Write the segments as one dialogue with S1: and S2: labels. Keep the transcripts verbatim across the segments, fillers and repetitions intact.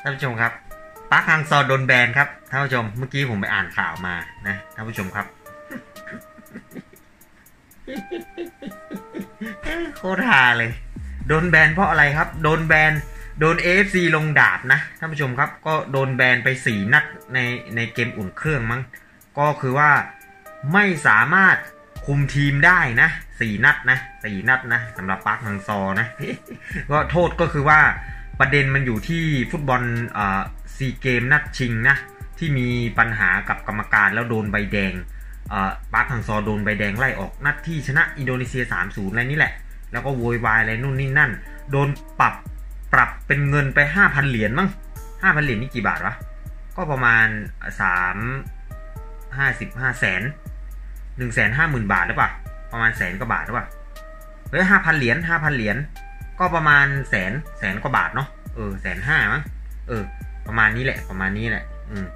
S1: ท่านผู้ชมครับปาร์คฮังซอโดนแบนครับท่านผู้ชมเมื่อกี้ผมไปอ่านข่าวมานะท่านผู้ชมครับโคตรฮาเลยโดนแบนเพราะอะไรครับโดนแบนโดน เอ เอฟ ซี ลงดาบนะท่านผู้ชมครับก็โดนแบนไปสี่นัดในในเกมอุ่นเครื่องมั้งก็คือว่าไม่สามารถคุมทีมได้นะสี่นัดนะสี่นัดนะสำหรับปาร์คฮังซอนะก็โทษก็คือว่าประเด็นมันอยู่ที่ฟุตบอลอ่าซีเกมนัดชิงนะที่มีปัญหากับกรรมการแล้วโดนใบแดงปาร์คฮังซอโดนใบแดงไล่ออกนัดที่ชนะอินโดนีเซีย สามศูนย์ อะไรนี่แหละแล้วก็โวยวายอะไรนู่นนี่นั่นโดนปรับปรับเป็นเงินไป ห้าพัน เหรียญมั้ง ห้าพัน เหรียญนี่กี่บาทวะก็ประมาณสาม ห้าสิบห้าแสน หนึ่งแสนห้าหมื่น บาทหรือเปล่าประมาณแสนกว่าบาทหรือเปล่าเฮ้ย ห้าพัน เหรียญ ห้าพัน เหรียญก็ประมาณแสนแสนกว่าบาทเนาะเออแสนห้ามั้งเออประมาณนี้แหละประมาณนี้แหละอืม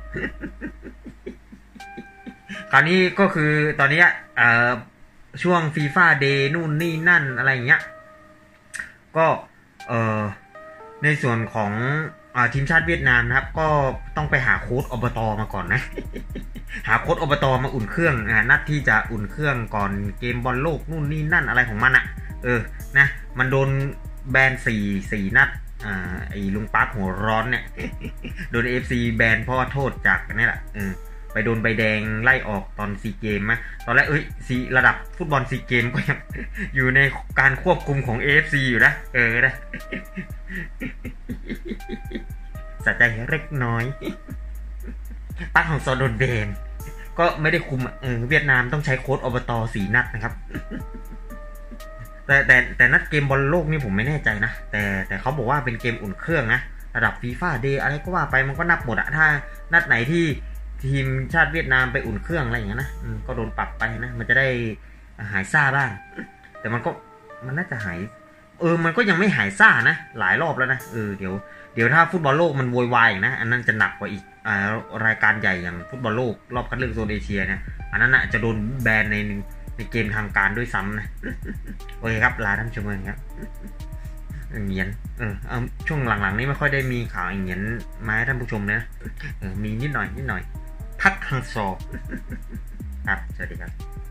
S1: คราวนี้ก็คือตอนนี้เอ่อช่วงฟีฟ่าเดย์นู่นนี่นั่นอะไรอย่างเงี้ยก็เอ่อในส่วนของอ่าทีมชาติเวียดนามนะครับก็ต้องไปหาโค้ชอบตมาก่อนนะ หาโค้ชอบตมาอุ่นเครื่องนะนัดที่จะอุ่นเครื่องก่อนเกมบอลโลกนู่นนี่นั่นอะไรของมันอะเออนะมันโดนแบนสี่สี่นัดอ่าไอ้ลุงปาร์คหัวร้อนเนี่ย โดน เอ เอฟ ซี แบนเพราะว่าโทษจากนี่แหละเออไปโดนใบแดงไล่ออกตอนซีเกมนะตอนแรกเอ้ยซีระดับฟุตบอลซีเกมก็ยัง อยู่ในการควบคุมของ เอ เอฟ ซี อยู่นะเออนะ สะใจเล็กน้อยปาร์คฮังซอโดนแบนก็ไม่ได้คุมเออเวียดนามต้องใช้โค้ชอบตสี่นัดนะครับ แต่แต่แต่นัดเกมบอลโลกนี่ผมไม่แน่ใจนะแต่แต่เขาบอกว่าเป็นเกมอุ่นเครื่องนะระดับฟีฟ่าเดย์อะไรก็ว่าไปมันก็นับหมดอะถ้านัดไหนที่ทีมชาติเวียดนามไปอุ่นเครื่องอะไรอย่างเงี้ยนะก็โดนปรับไปนะมันจะได้หายซ่าบ้างแต่มันก็มันน่าจะหายเออมันก็ยังไม่หายซ่านะหลายรอบแล้วนะเออเดี๋ยวเดี๋ยวถ้าฟุตบอลโลกมันโวยวายนะอันนั้นจะหนักกว่าอีกอ่ารายการใหญ่อย่างฟุตบอลโลกรอบคัดเลือกโซนเอเชียนะอันนั้นน่ะจะโดนแบนในในเกมทางการด้วยซ้ำนะโอเคครับลาท่านผู้ชมครับเงียนเออเอาช่วงหลังๆนี้ไม่ค่อยได้มีข่าวเงียนมาให้ท่านผู้ชมนะเออมีนิดหน่อยนิดหน่อยพักฮังซอครับสวัสดีครับ